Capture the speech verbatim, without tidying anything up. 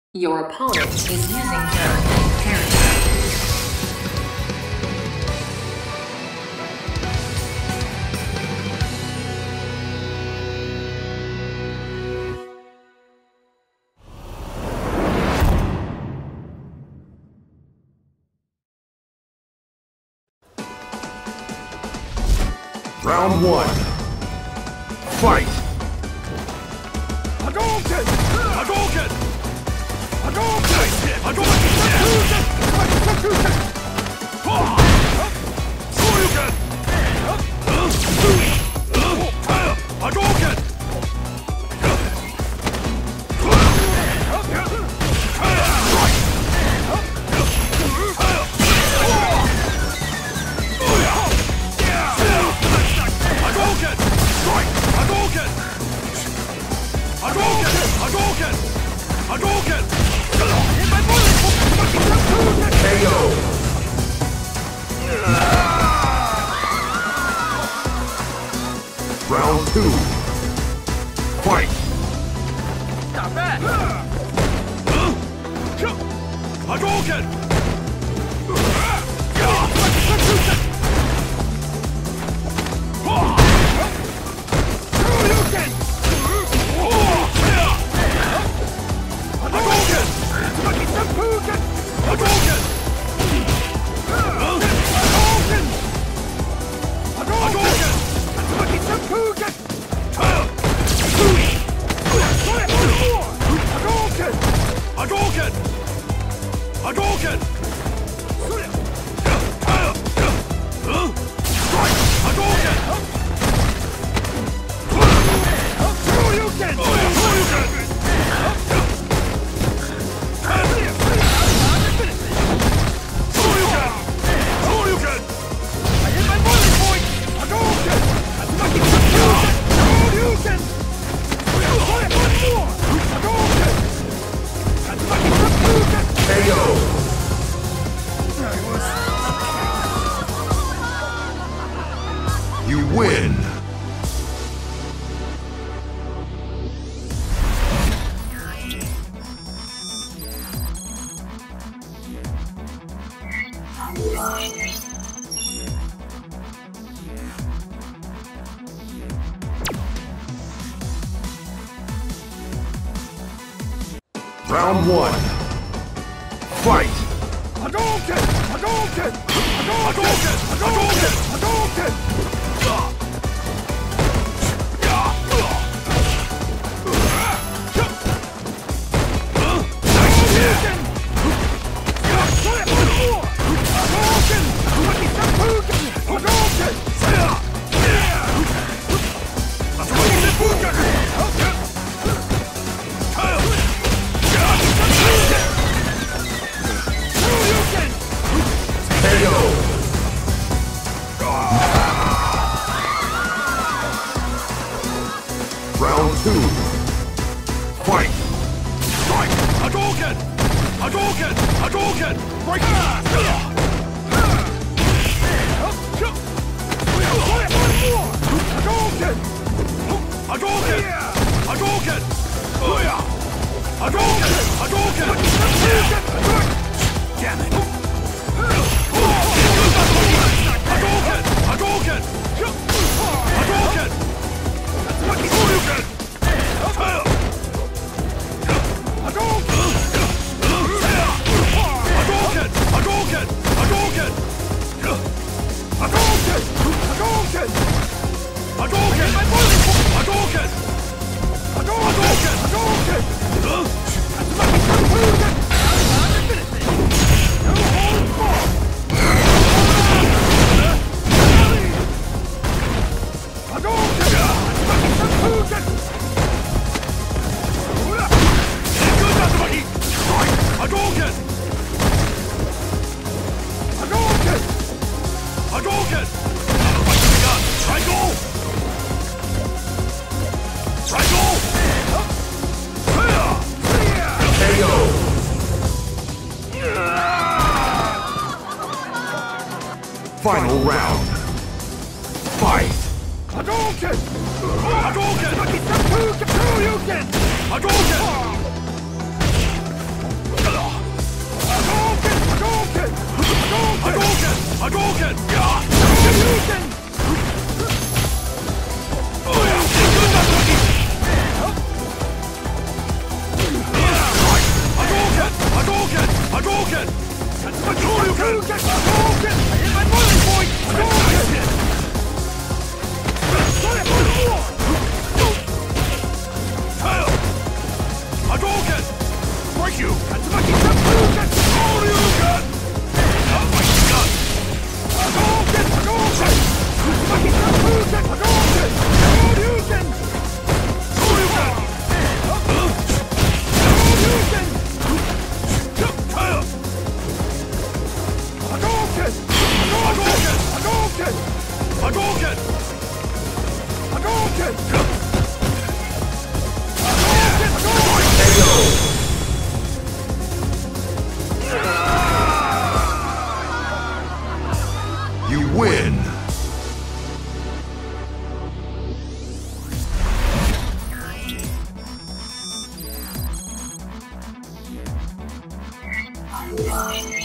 Your opponent is using your parry. Round one. Fight! Hadouken! Hadouken! Hadouken! Hadouken! Hadouken! Shoryuken! Hadouken! Hadouken! Hadouken! K O! Round two. Fight! Not bad! Hadouken! Shoryuken! Hadouken! Hadouken! Hadouken! Hadouken! Hadouken! Hadouken! Hadouken! Hadouken! Shoryuken! Shoryuken! K O! You win! Round one. Fight! Hadouken! Hadouken! Hadouken! Hadouken! Hadouken! K O! Round two. Fight! Strike! Hadouken! Hadouken! Hadouken! Break! Hadouken! Hadouken! Hadouken! Hadouken! Hadouken! Damn it! Hadouken! Hadouken! Hadouken! Shoryuken! Hadouken! Hadouken! Hadouken! Hadouken! Hadouken! Hadouken! Hadouken! Hadouken! Hadouken! Hadouken! Hadouken! Hadouken! Triangle! Triangle! K O! Final round. Fight! Hadouken! Hadouken! Hadouken! Hadouken! Hadouken! Hadouken! Hadouken! Hadouken! Hadouken! Hadouken! I hit my boiling point! Hadouken! Tail! Hadouken! Break you! Tatsumaki Hadouken! Hadouken! Oh my god! Hadouken! Hadouken! Tatsumaki Hadouken! Hadouken! Hadouken! Hadouken! Hadouken! Tail! Hadouken! Hadouken! Hadouken! Hadouken! Hadouken! You win! K O.